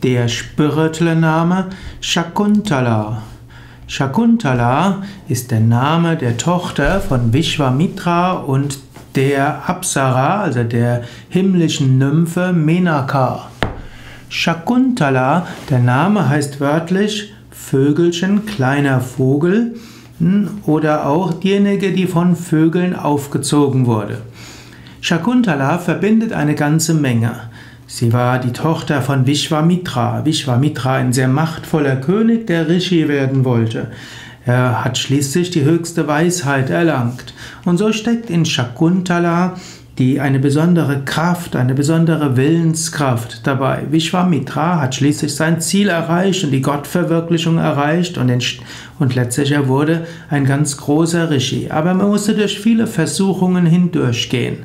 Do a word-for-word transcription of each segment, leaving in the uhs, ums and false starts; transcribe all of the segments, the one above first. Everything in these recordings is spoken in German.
Der spirituelle Name Shakuntala. Shakuntala ist der Name der Tochter von Vishwamitra und der Apsara, also der himmlischen Nymphe Menaka. Shakuntala, der Name heißt wörtlich Vögelchen, kleiner Vogel, oder auch diejenige, die von Vögeln aufgezogen wurde. Shakuntala verbindet eine ganze Menge. Sie war die Tochter von Vishwamitra. Vishwamitra, ein sehr machtvoller König, der Rishi werden wollte. Er hat schließlich die höchste Weisheit erlangt. Und so steckt in Shakuntala die eine besondere Kraft, eine besondere Willenskraft dabei. Vishwamitra hat schließlich sein Ziel erreicht und die Gottverwirklichung erreicht und, den, und letztlich er wurde ein ganz großer Rishi. Aber man musste durch viele Versuchungen hindurchgehen.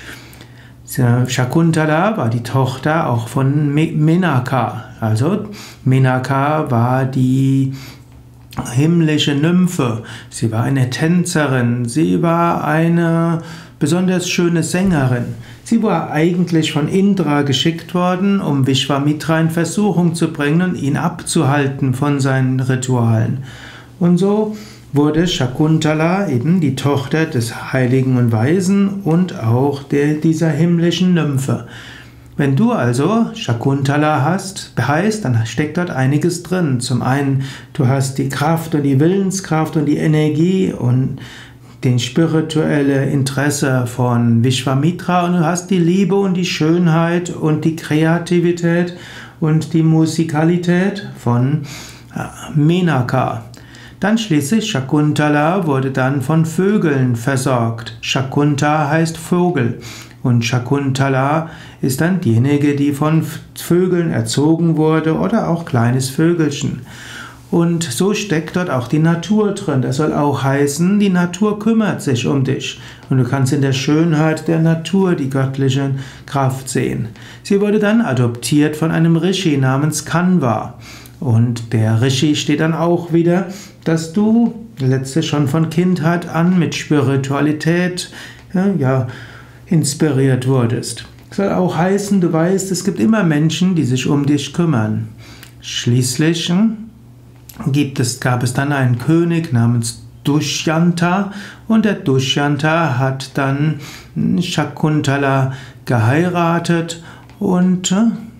Shakuntala war die Tochter auch von Menaka. Also Menaka war die himmlische Nymphe. Sie war eine Tänzerin. Sie war eine besonders schöne Sängerin. Sie war eigentlich von Indra geschickt worden, um Vishwamitra in Versuchung zu bringen und ihn abzuhalten von seinen Ritualen. Und so wurde Shakuntala eben die Tochter des Heiligen und Weisen und auch der, dieser himmlischen Nymphe. Wenn du also Shakuntala hast, heißt, dann steckt dort einiges drin. Zum einen, du hast die Kraft und die Willenskraft und die Energie und den spirituelle Interesse von Vishwamitra und du hast die Liebe und die Schönheit und die Kreativität und die Musikalität von Menaka. Dann schließlich Shakuntala wurde dann von Vögeln versorgt. Shakunta heißt Vogel und Shakuntala ist dann diejenige, die von Vögeln erzogen wurde oder auch kleines Vögelchen. Und so steckt dort auch die Natur drin. Das soll auch heißen, die Natur kümmert sich um dich. Und du kannst in der Schönheit der Natur die göttliche Kraft sehen. Sie wurde dann adoptiert von einem Rishi namens Kanva. Und der Rishi steht dann auch wieder, dass du letztlich schon von Kindheit an mit Spiritualität ja, ja, inspiriert wurdest. Das soll auch heißen, du weißt, es gibt immer Menschen, die sich um dich kümmern. Schließlich Gibt es, gab es dann einen König namens Dushyanta und der Dushyanta hat dann Shakuntala geheiratet und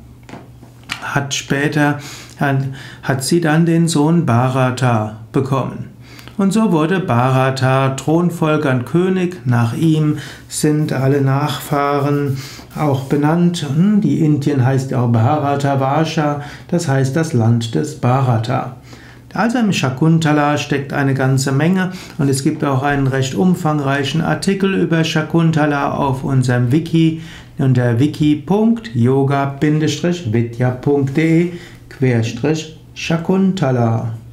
hat später hat, hat sie dann den Sohn Bharata bekommen. Und so wurde Bharata Thronfolger und König. Nach ihm sind alle Nachfahren auch benannt. Die Indien heißt ja auch Bharatavarsha, das heißt das Land des Bharata. Also im Shakuntala steckt eine ganze Menge und es gibt auch einen recht umfangreichen Artikel über Shakuntala auf unserem Wiki unter wiki punkt yoga bindestrich vidya punkt de Shakuntala.